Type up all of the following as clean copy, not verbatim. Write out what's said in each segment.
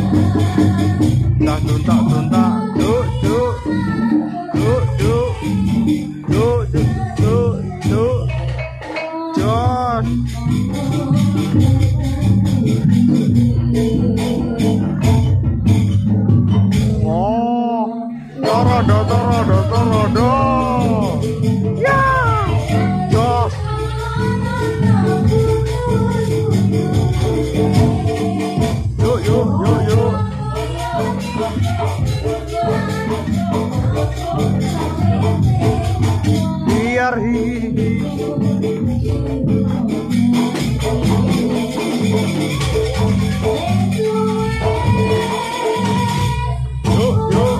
Tak tuntak tuntak, duk duk duk duk duk duk duk jos. Oh, torodo torodo torodo. Ya, jos. Yuk yuk yuk yuk. Biar hihi. Yuk yuk.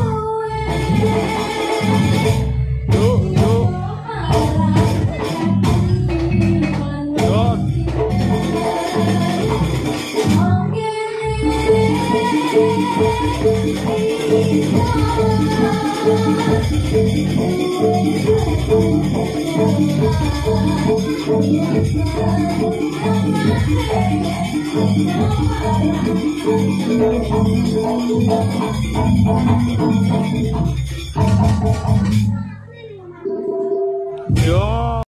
Yuk yuk. Yuk. Yo.